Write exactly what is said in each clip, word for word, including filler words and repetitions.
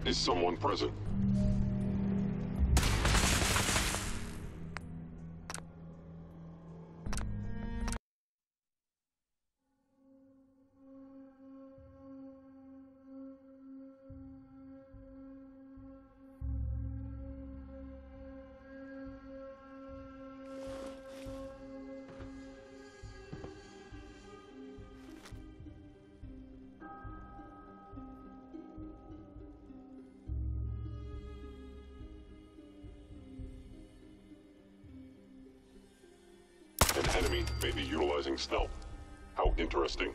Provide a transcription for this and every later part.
Is someone present? An enemy may be utilizing stealth. How interesting.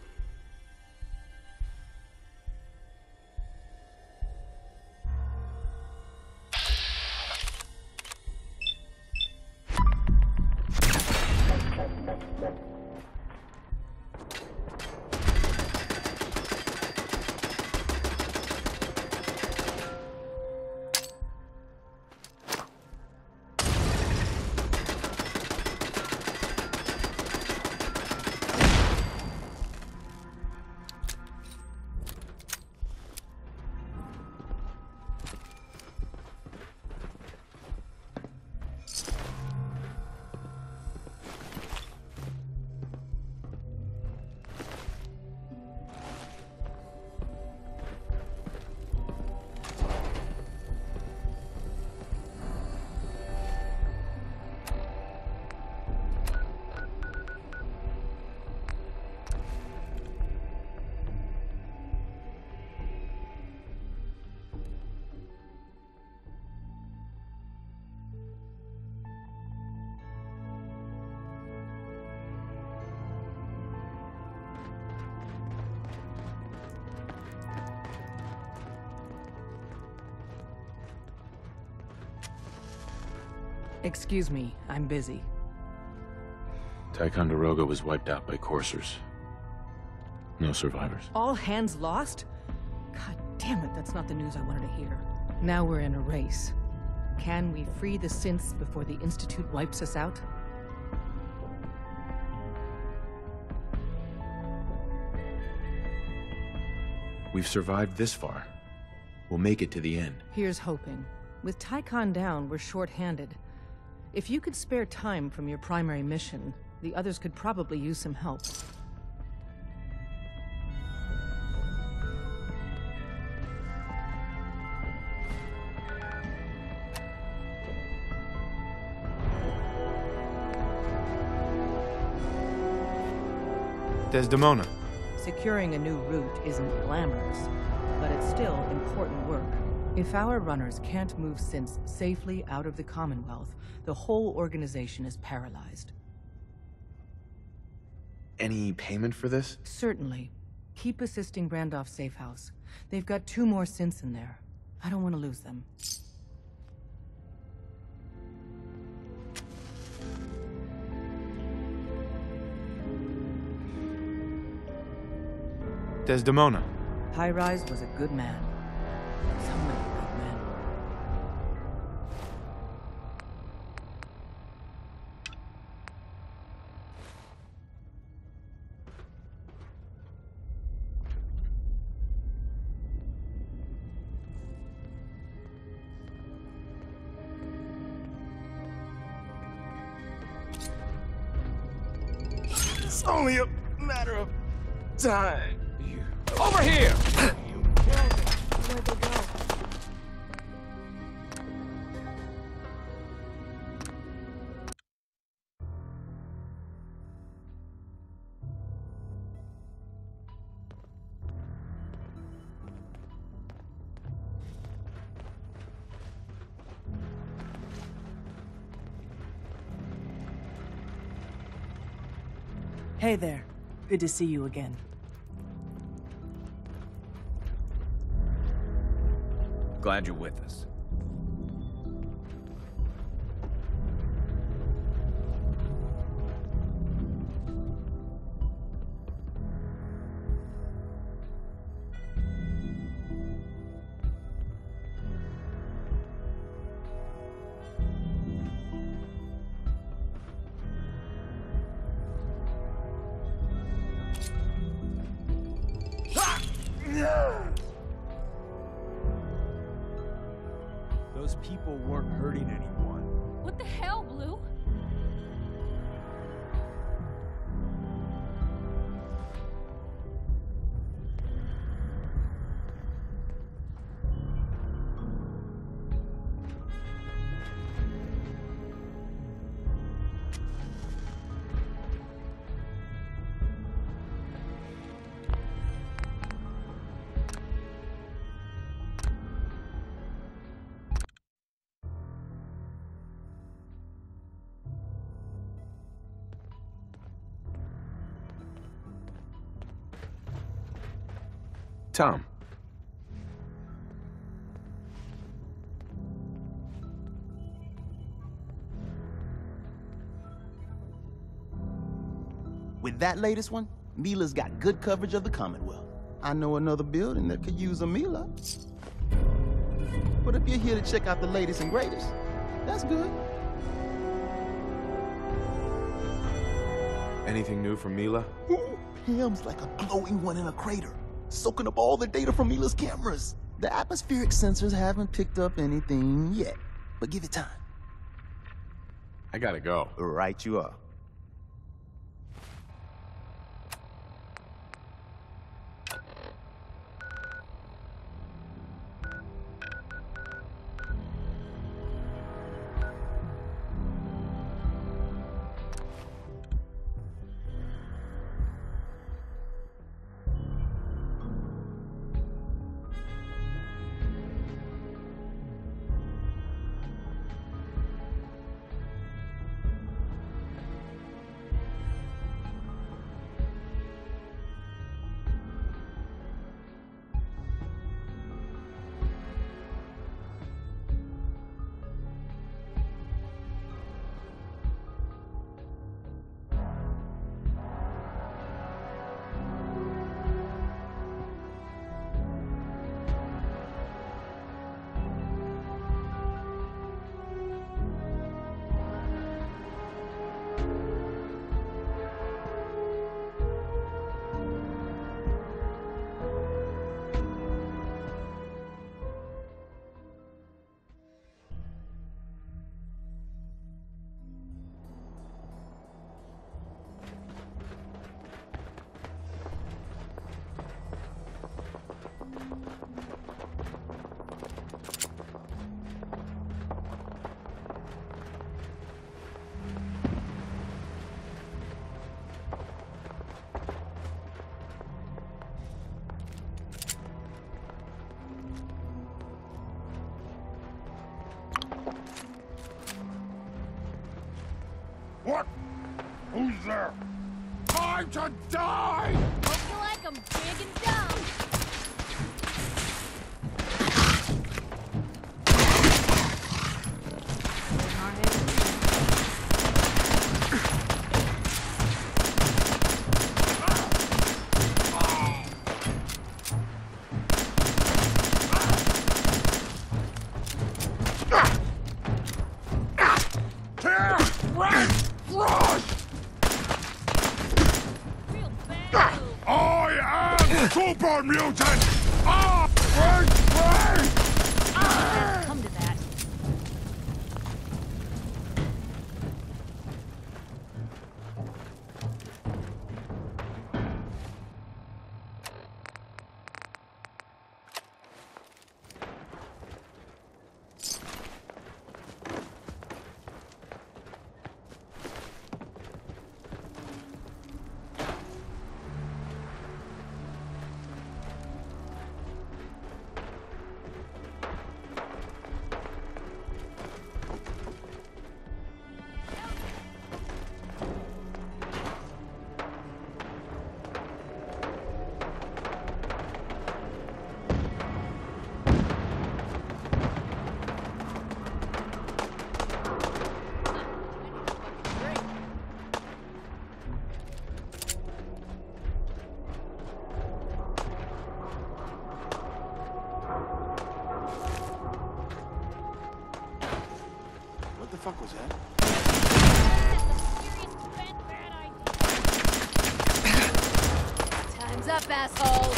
Excuse me, I'm busy. Ticonderoga was wiped out by coursers. No survivors. All hands lost? God damn it, that's not the news I wanted to hear. Now we're in a race. Can we free the synths before the Institute wipes us out? We've survived this far. We'll make it to the end. Here's hoping. With Tycon down, we're short-handed. If you could spare time from your primary mission, the others could probably use some help. Desdemona. Securing a new route isn't glamorous, but it's still important work. If our runners can't move synths safely out of the Commonwealth, the whole organization is paralyzed. Any payment for this? Certainly. Keep assisting Randolph Safe House. They've got two more synths in there. I don't want to lose them. Desdemona. High-Rise was a good man. So many good men. It's only a matter of time. Over here! Where'd they go? Hey there. Good to see you again. Glad you're with us. people weren't hurting anyone. What the hell, Blue? Tom. With that latest one, Mila's got good coverage of the Commonwealth. I know another building that could use a Mila. But if you're here to check out the latest and greatest, that's good. Anything new from Mila? Ooh, Pam's like a glowing one in a crater, soaking up all the data from Mila's cameras. The atmospheric sensors haven't picked up anything yet, but give it time. I gotta go. Right you are. What? Who's there? Time to die! Hope you like 'em big and dumb. Super mutant! Ah! Break! Break! Ah! Come to that. What the fuck was that? Time's up, asshole.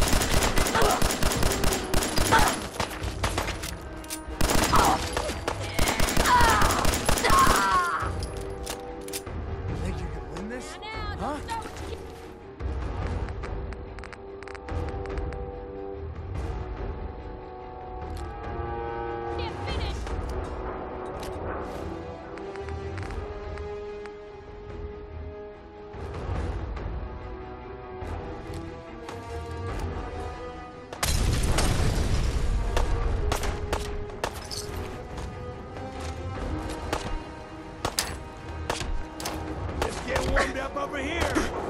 warmed up over here.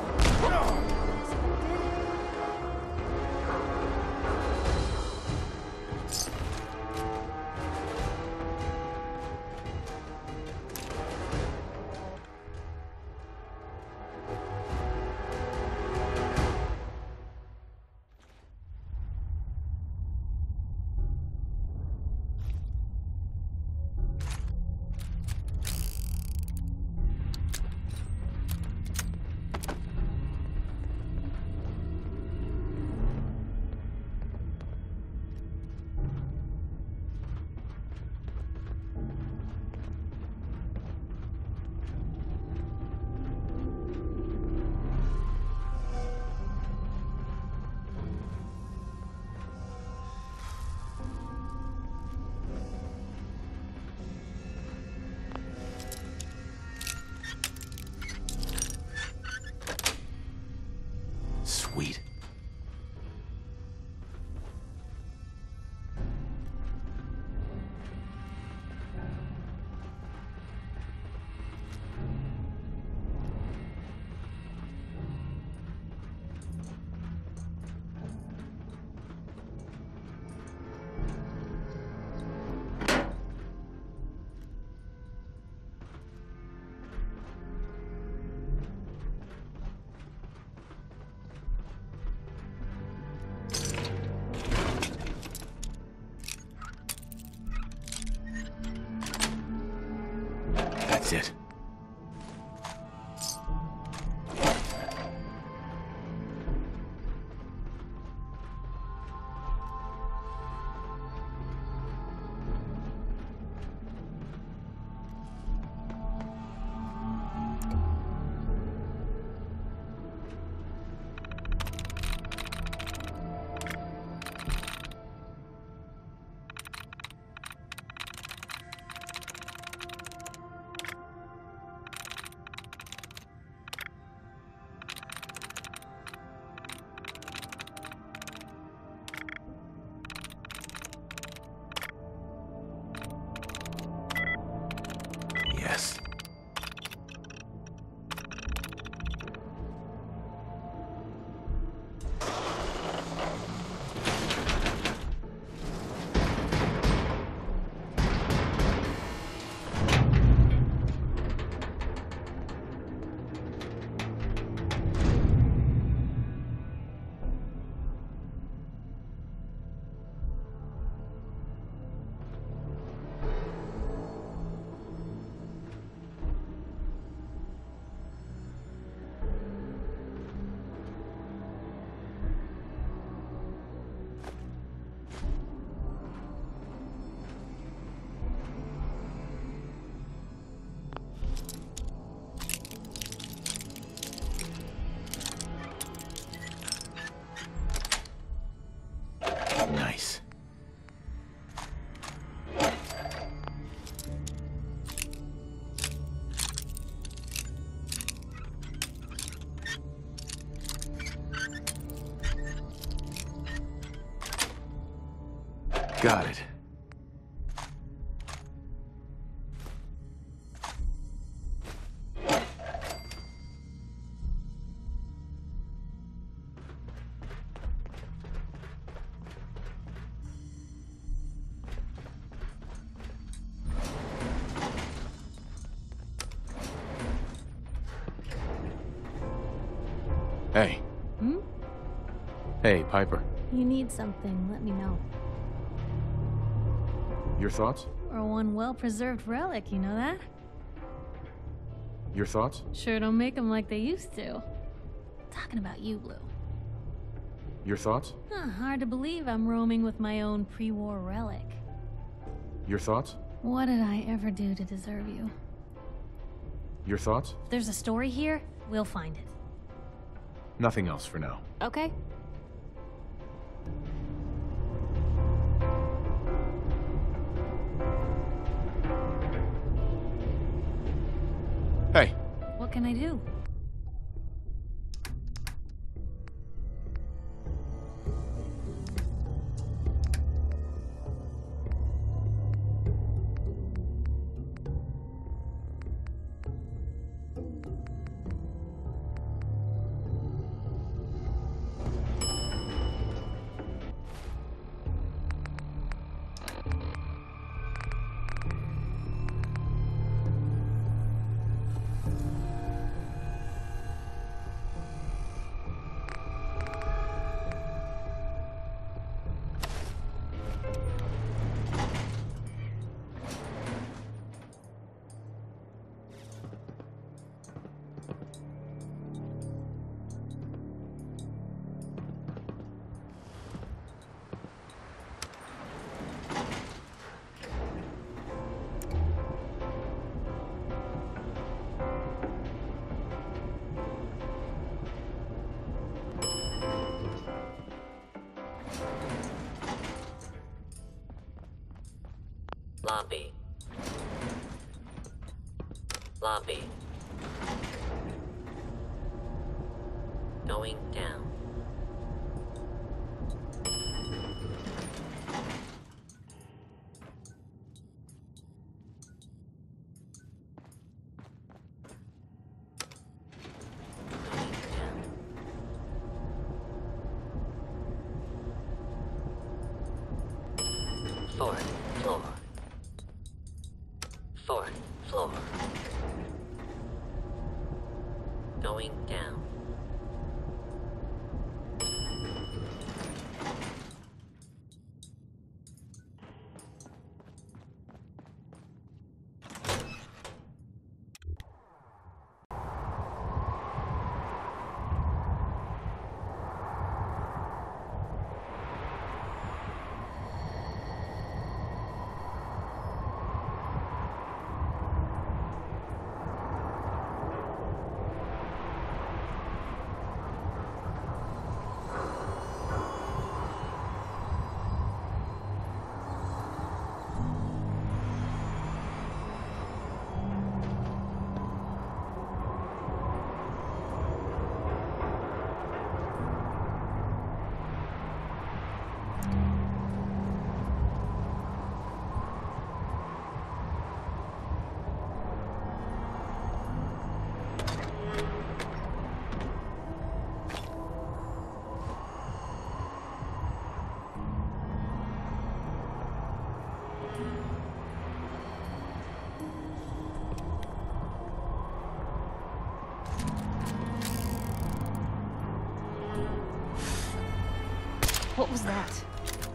Sweet. That's it. Yes. Nice. Got it. Hey. Hmm? Hey, Piper. You need something, let me know. Your thoughts? Or one well-preserved relic, you know that? Your thoughts? Sure don't make them like they used to. Talking about you, Blue. Your thoughts? Huh, hard to believe I'm roaming with my own pre-war relic. Your thoughts? What did I ever do to deserve you? Your thoughts? If there's a story here, we'll find it. Nothing else for now. Okay. Hey. What can I do? Lobby. Lobby. Going down. Fourth floor. Fourth floor. Going down. What was that?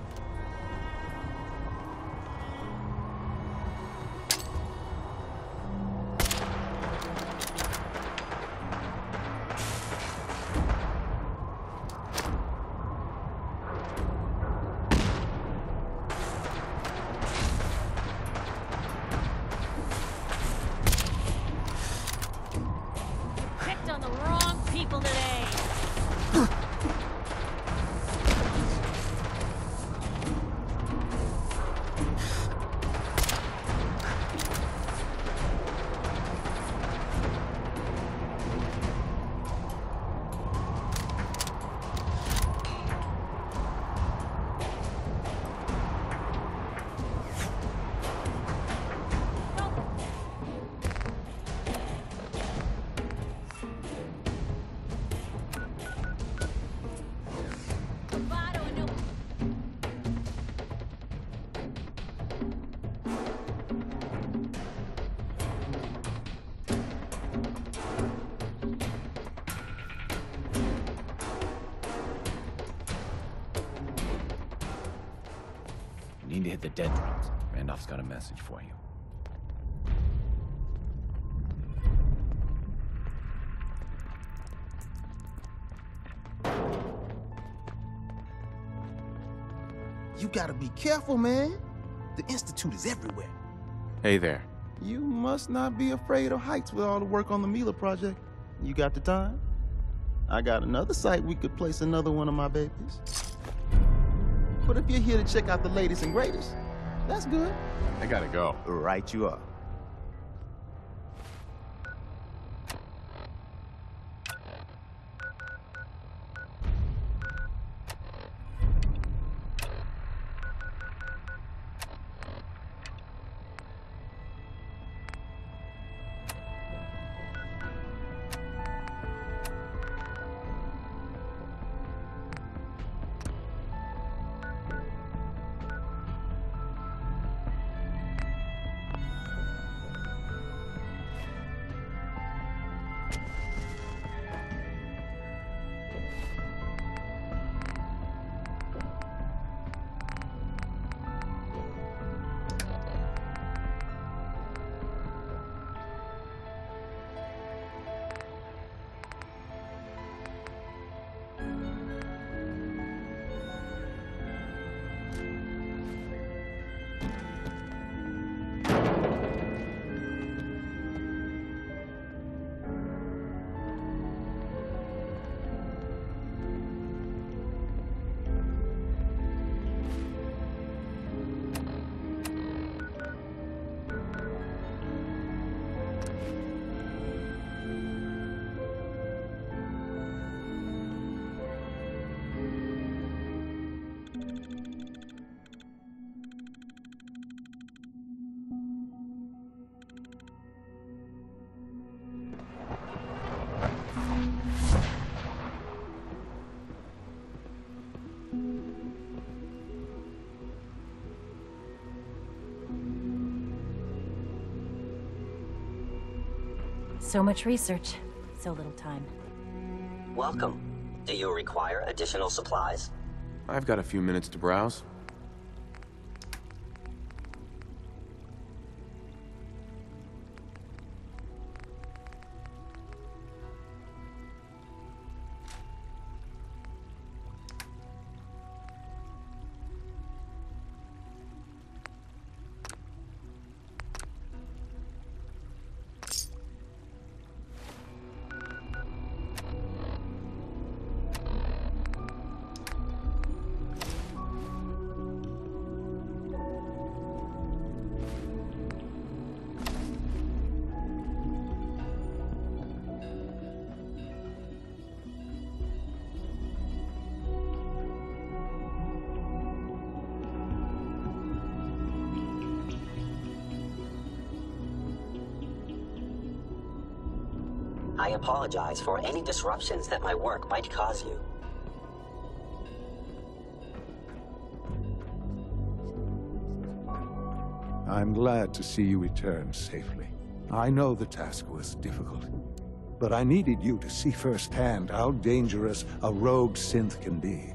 Picked on the wrong people today. You need to hit the dead drops. Randolph's got a message for you. You gotta be careful, man. The Institute is everywhere. Hey there. You must not be afraid of heights with all the work on the Mila project. You got the time? I got another site we could place another one of my babies. But if you're here to check out the latest and greatest, that's good. I gotta go. Right you are. So much research, so little time. Welcome. Do you require additional supplies? I've got a few minutes to browse. I apologize for any disruptions that my work might cause you. I'm glad to see you return safely. I know the task was difficult, but I needed you to see firsthand how dangerous a rogue synth can be.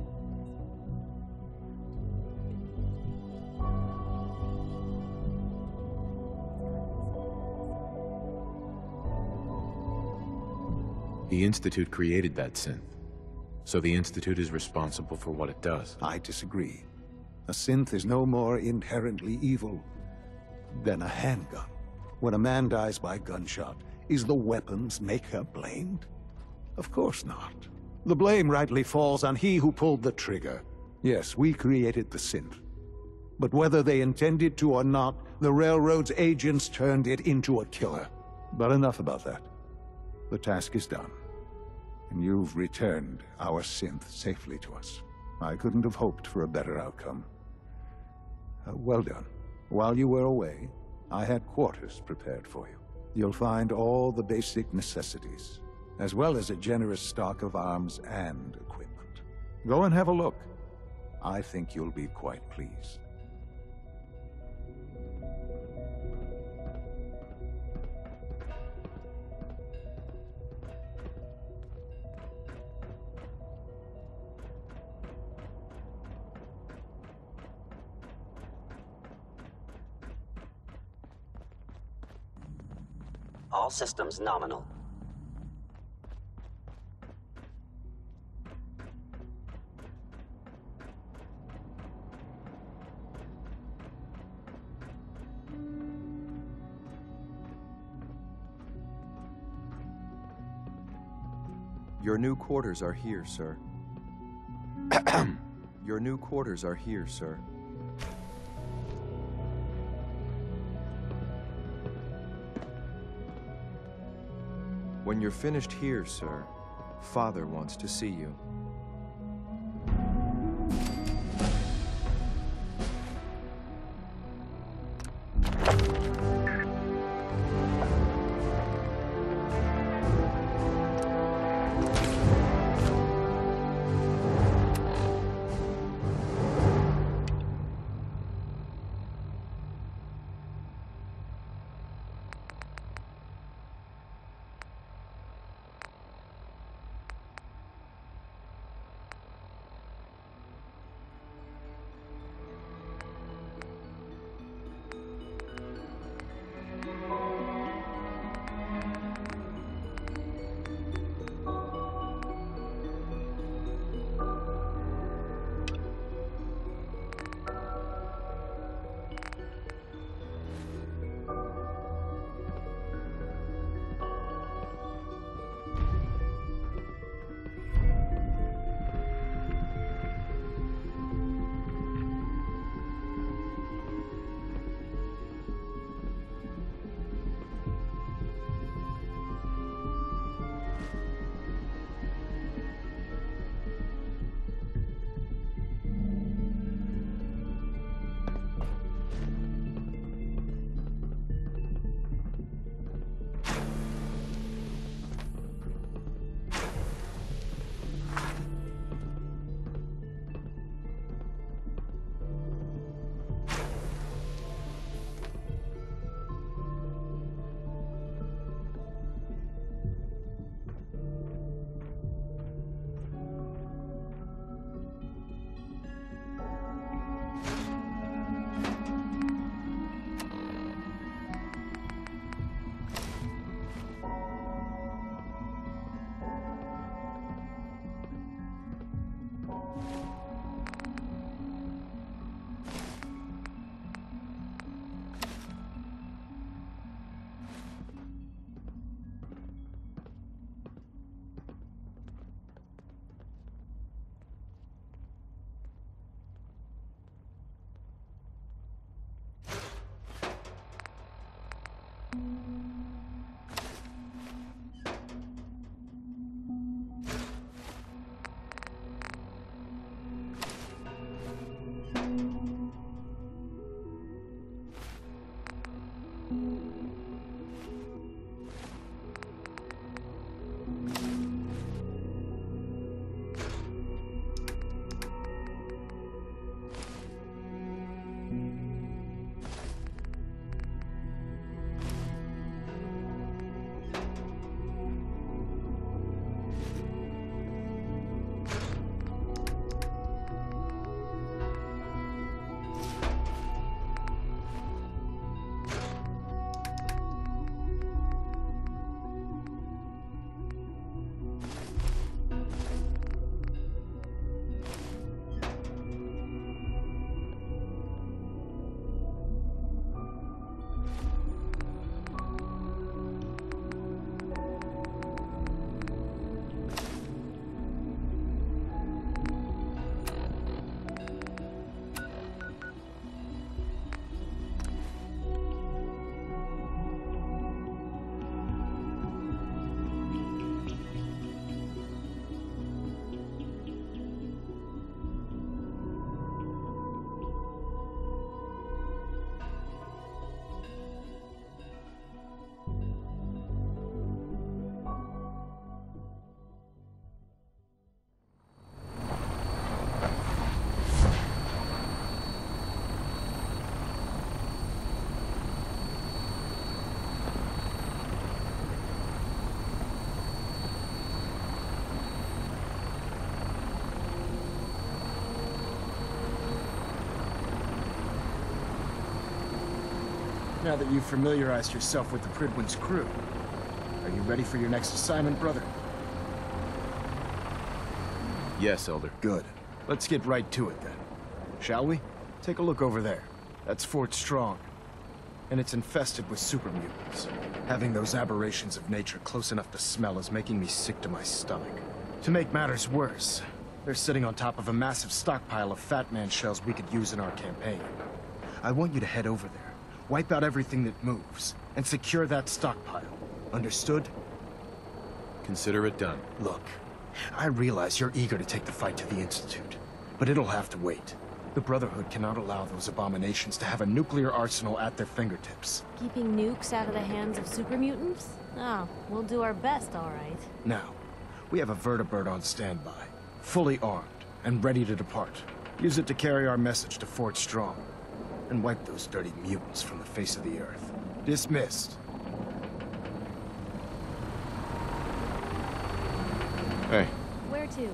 The Institute created that synth, so the Institute is responsible for what it does. I disagree. A synth is no more inherently evil than a handgun. When a man dies by gunshot, is the weapon's maker blamed? Of course not. The blame rightly falls on he who pulled the trigger. Yes, we created the synth. But whether they intended to or not, the Railroad's agents turned it into a killer. But enough about that. The task is done. And you've returned our synth safely to us. I couldn't have hoped for a better outcome. Uh, well done. While you were away, I had quarters prepared for you. You'll find all the basic necessities, as well as a generous stock of arms and equipment. Go and have a look. I think you'll be quite pleased. All systems nominal. Your new quarters are here, sir. Your new quarters are here, sir. When you're finished here, sir, Father wants to see you. now that you've familiarized yourself with the Prydwen's crew. Are you ready for your next assignment, brother? Yes, Elder. Good. Let's get right to it then. Shall we? Take a look over there. That's Fort Strong. And it's infested with super mutants. Having those aberrations of nature close enough to smell is making me sick to my stomach. To make matters worse, they're sitting on top of a massive stockpile of Fat Man shells we could use in our campaign. I want you to head over there, wipe out everything that moves, and secure that stockpile. Understood? Consider it done. Look, I realize you're eager to take the fight to the Institute, but it'll have to wait. The Brotherhood cannot allow those abominations to have a nuclear arsenal at their fingertips. Keeping nukes out of the hands of super mutants? Oh, we'll do our best, all right. Now, we have a vertibird on standby, fully armed and ready to depart. Use it to carry our message to Fort Strong, and wipe those dirty mutants from the face of the earth. Dismissed. Hey. Where to?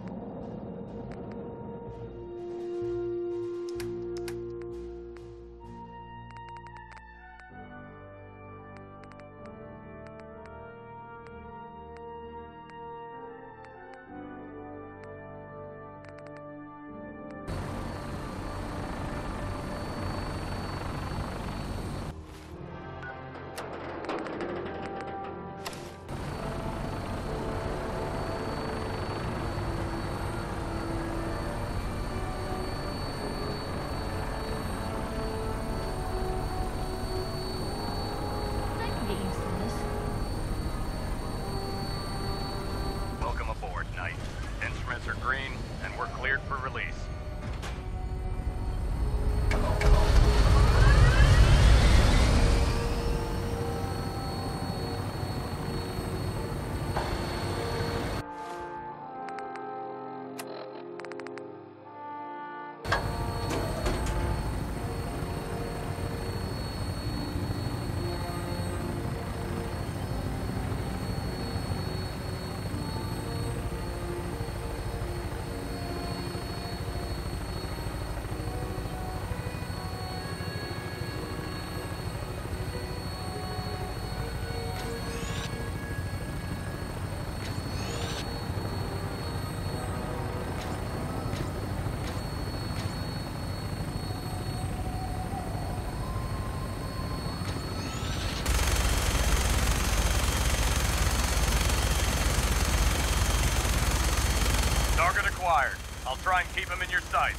I'll try and keep him in your sights.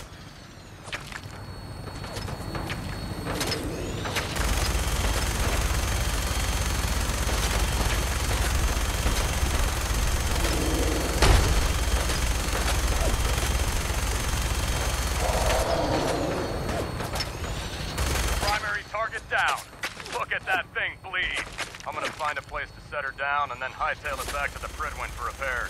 Primary target down. Look at that thing bleed. I'm gonna find a place to set her down and then hightail it back to the Prydwen for repairs.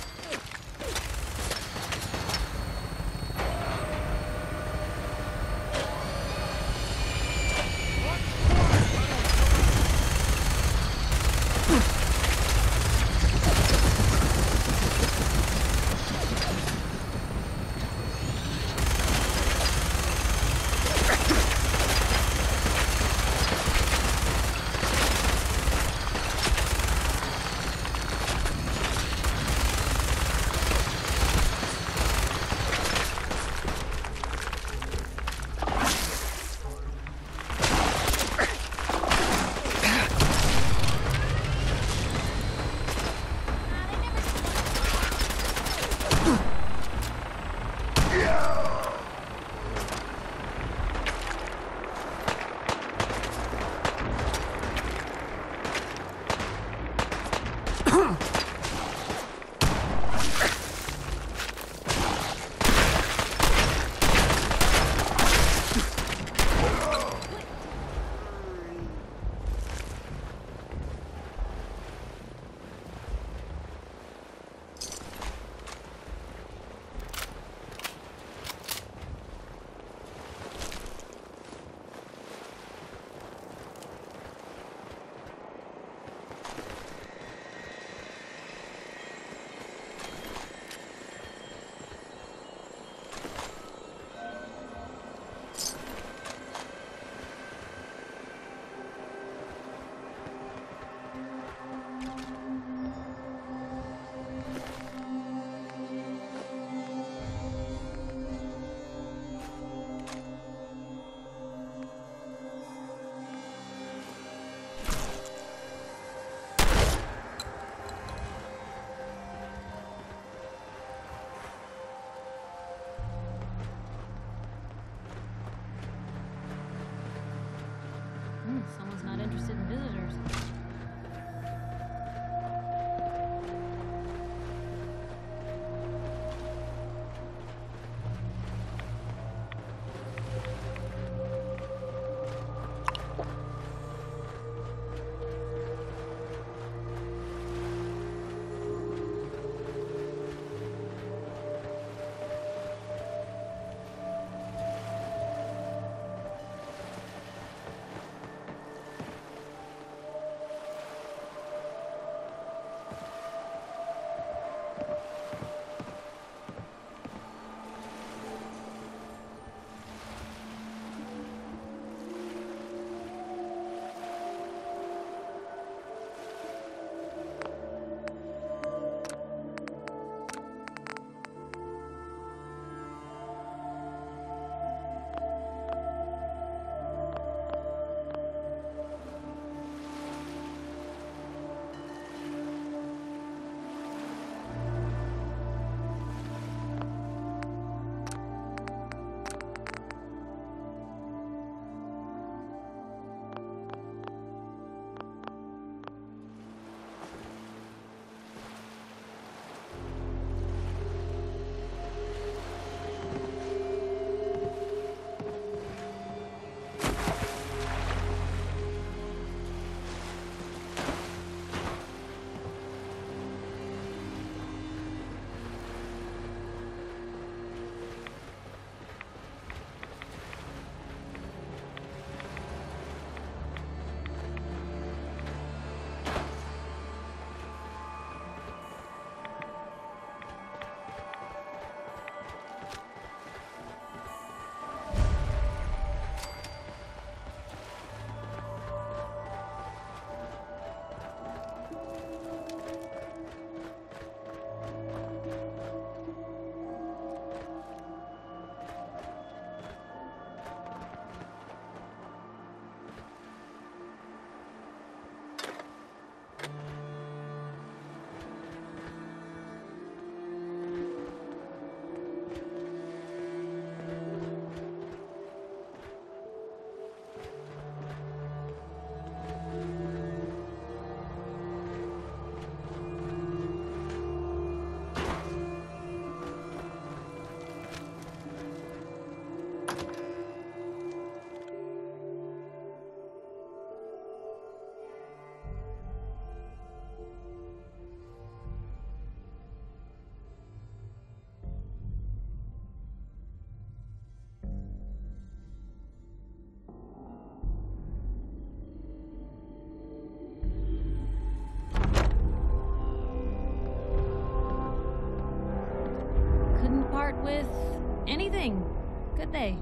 with anything, could they?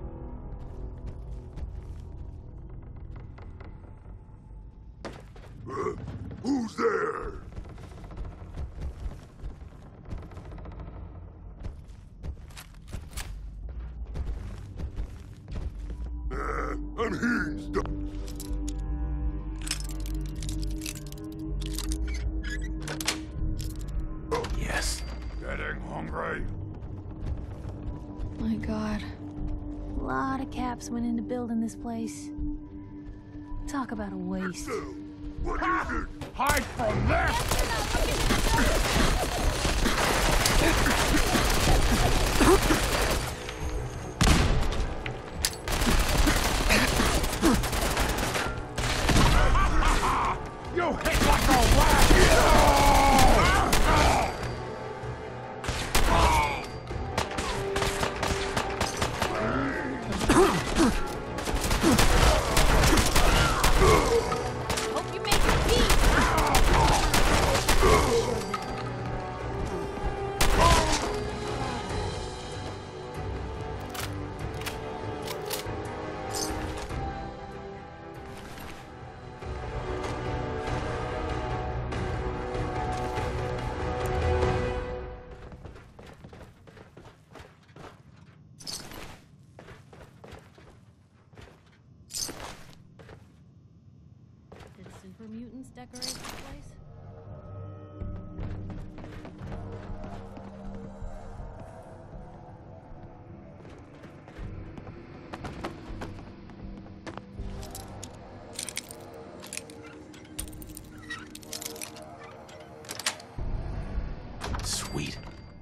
Uh, who's there? Uh, I'm Hughes. Yes. Getting hungry? My God. A lot of caps went into building this place. Talk about a waste. What is it? Hide from this! You hit like a rat! Hope you make your peace. Did super mutants decorate this place? Sweet.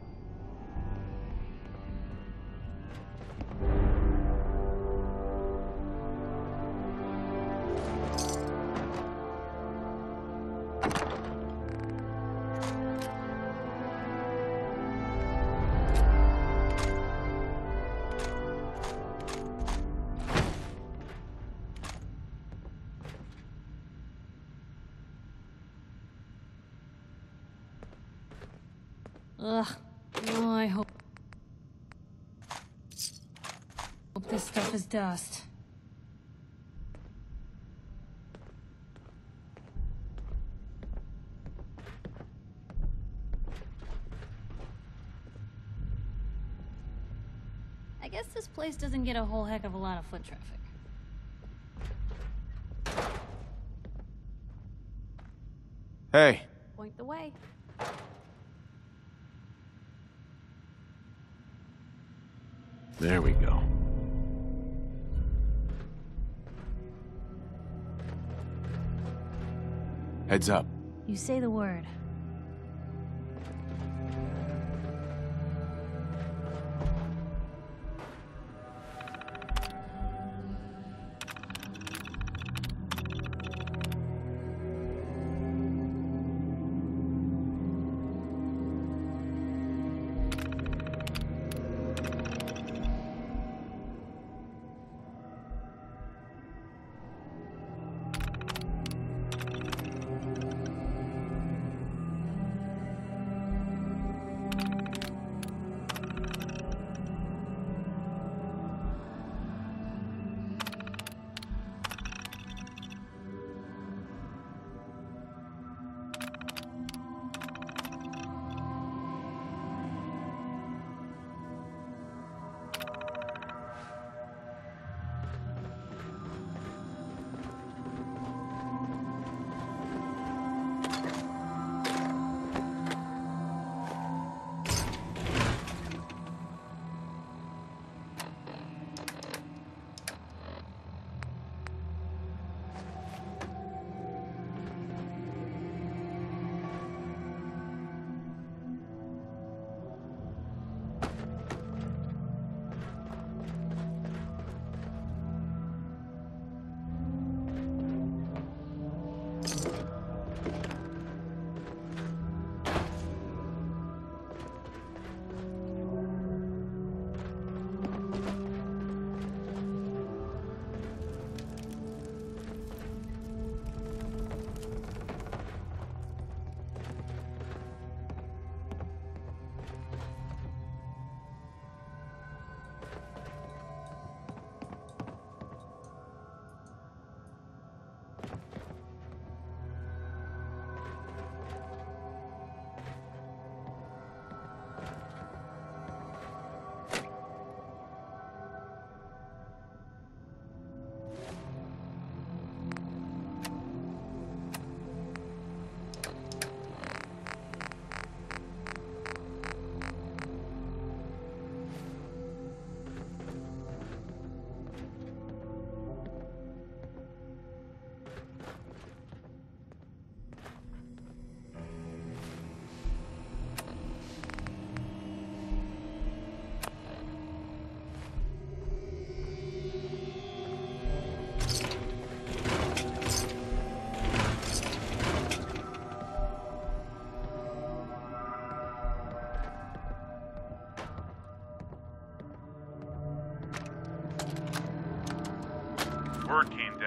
Ugh. Oh, I hope... Hope this stuff is dust. I guess this place doesn't get a whole heck of a lot of foot traffic. Hey. Point the way. There we go. Heads up. You say the word.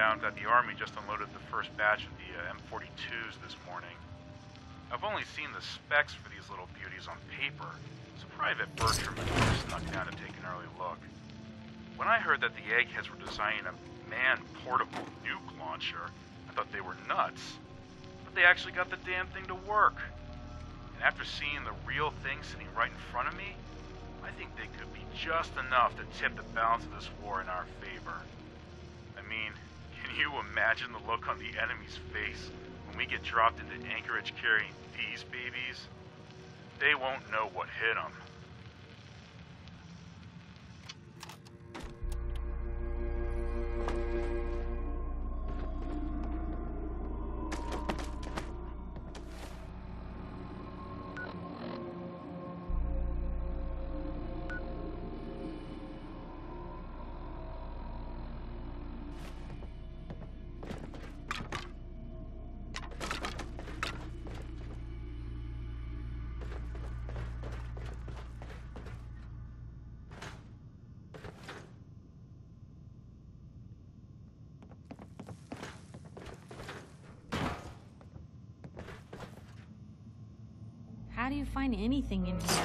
out that the Army just unloaded the first batch of the uh, M forty-twos this morning. I've only seen the specs for these little beauties on paper, so Private Bertram and I snuck down to take an early look. When I heard that the Eggheads were designing a man-portable nuke launcher, I thought they were nuts. But they actually got the damn thing to work. And after seeing the real thing sitting right in front of me, I think they could be just enough to tip the balance of this war in our favor. I mean, can you imagine the look on the enemy's face when we get dropped into Anchorage carrying these babies? They won't know what hit them. How do you find anything in here?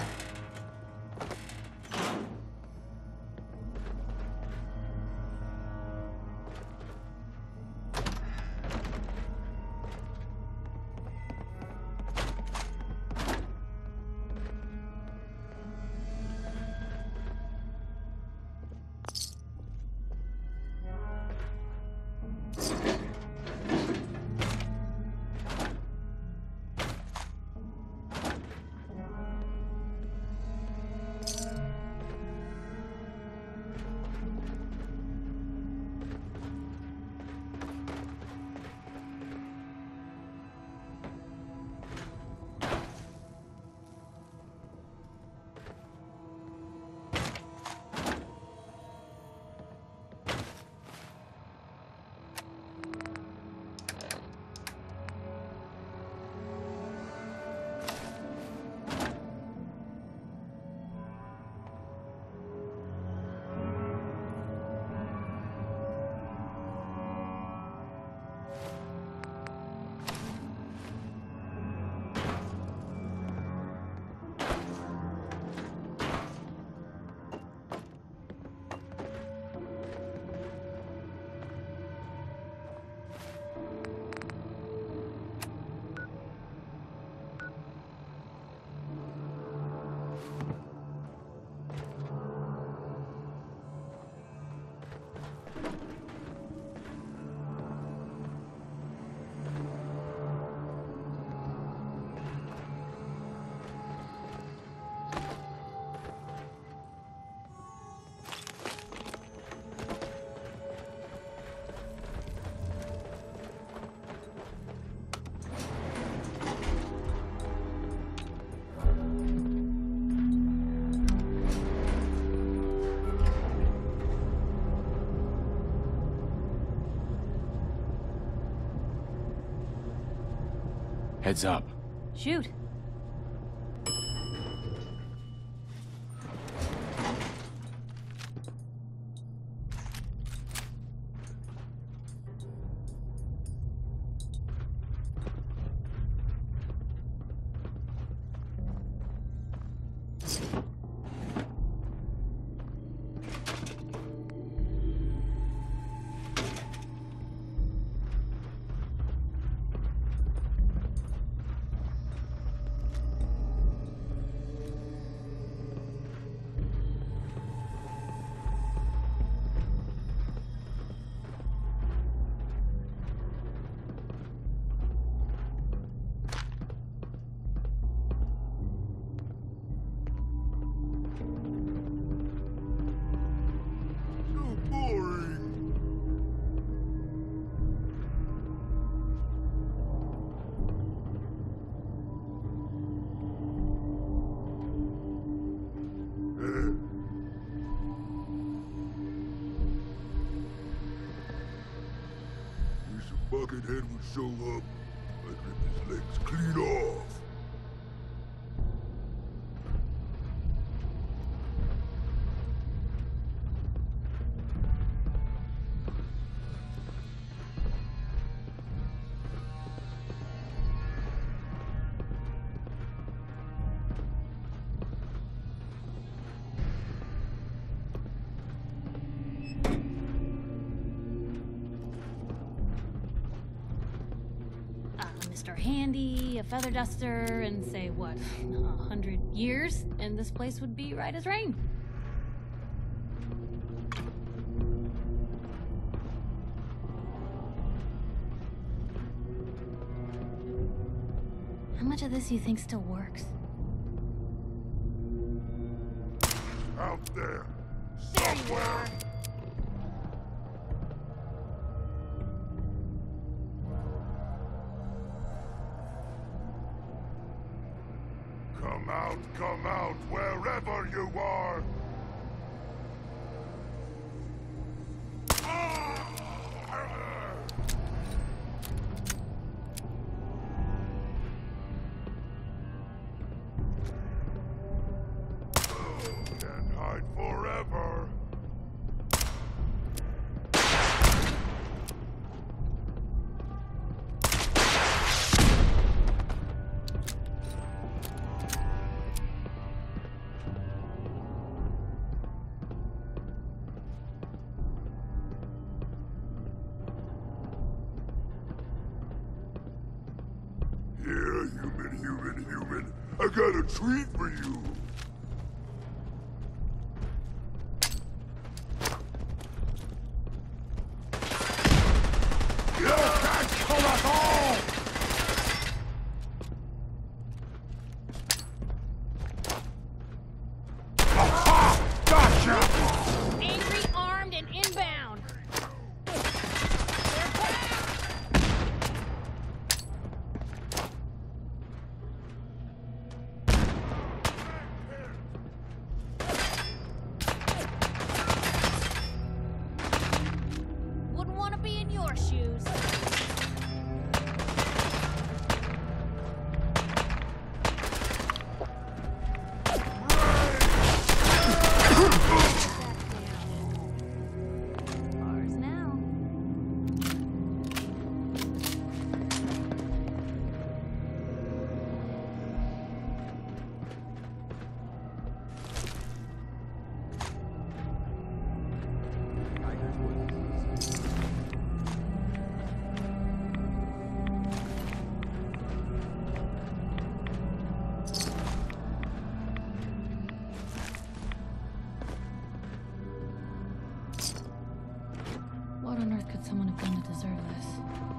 Heads up. Shoot. Buckethead would show up, I'd rip his legs clean off. feather duster and say, what, a hundred years, and this place would be right as rain. How much of this you think still works? Out there, somewhere. Come out, come out, wherever you are! Can't hide forever! Here, human, human, human. I got a treat for you. You can't kill us all! Aha! Gotcha! Angry, armed, and inbound. Wouldn't want to be in your shoes. Ours now. What on earth could someone have done to deserve this?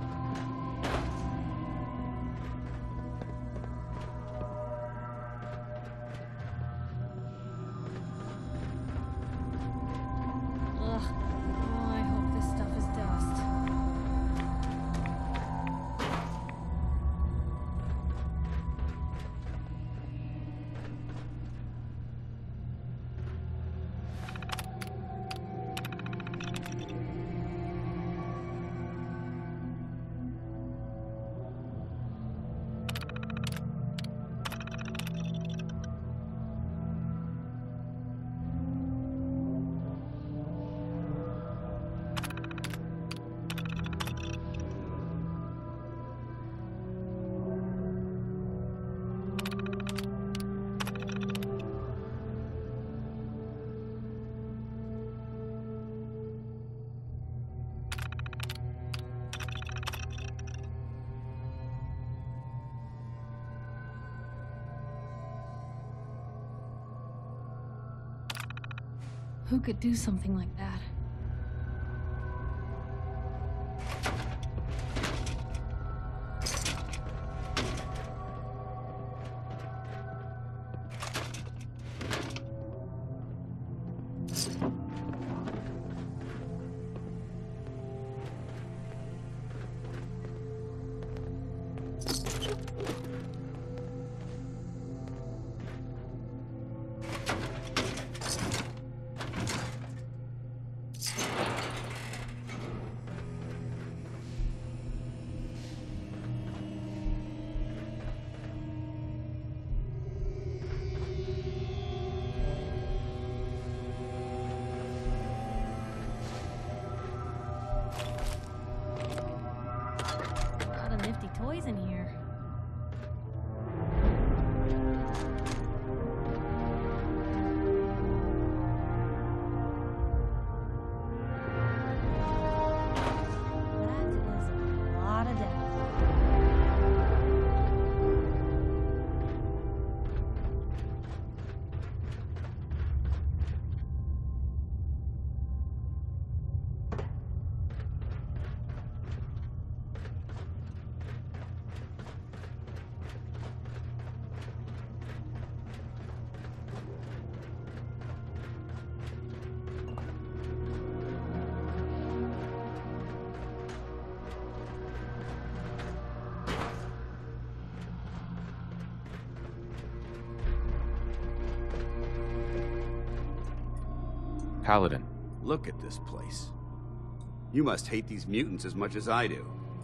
Ugh. Oh, I hope this stuff is dust. Who could do something like that? Paladin. Look at this place. You must hate these mutants as much as I do.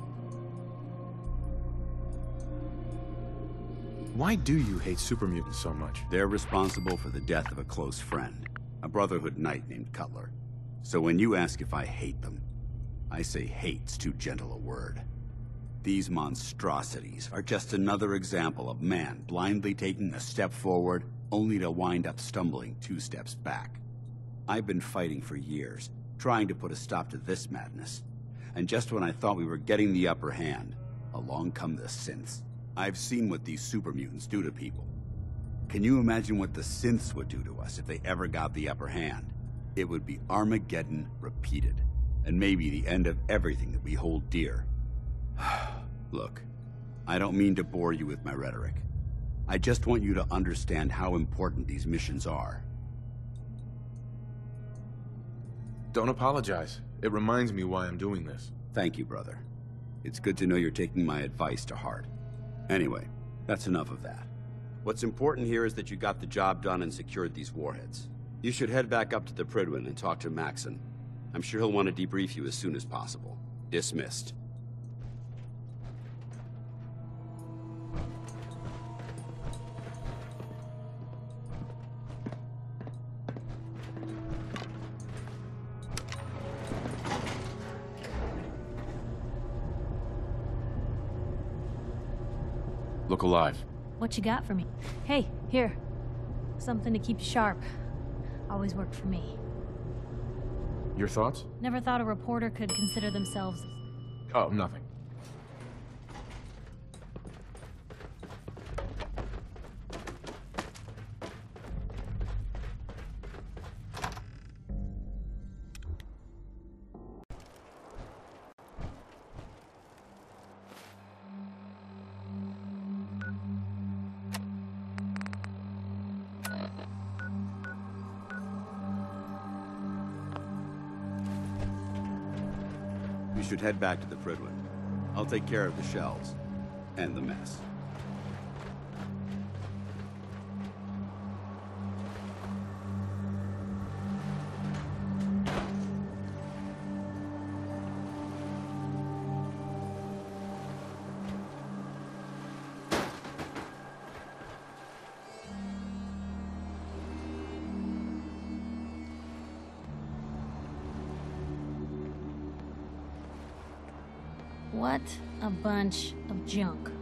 Why do you hate super mutants so much? They're responsible for the death of a close friend, a Brotherhood knight named Cutler. So when you ask if I hate them, I say hate's too gentle a word. These monstrosities are just another example of man blindly taking a step forward, only to wind up stumbling two steps back. I've been fighting for years, trying to put a stop to this madness. And just when I thought we were getting the upper hand, along come the synths. I've seen what these super mutants do to people. Can you imagine what the synths would do to us if they ever got the upper hand? It would be Armageddon repeated, and maybe the end of everything that we hold dear. Look, I don't mean to bore you with my rhetoric. I just want you to understand how important these missions are. Don't apologize. It reminds me why I'm doing this. Thank you, brother. It's good to know you're taking my advice to heart. Anyway, that's enough of that. What's important here is that you got the job done and secured these warheads. You should head back up to the Prydwen and talk to Maxson. I'm sure he'll want to debrief you as soon as possible. Dismissed. Look alive. What you got for me? Hey, here. Something to keep you sharp. Always worked for me. Your thoughts? Never thought a reporter could consider themselves... Oh, nothing. You should head back to the Prydwen. I'll take care of the shells. And the mess. What a bunch of junk.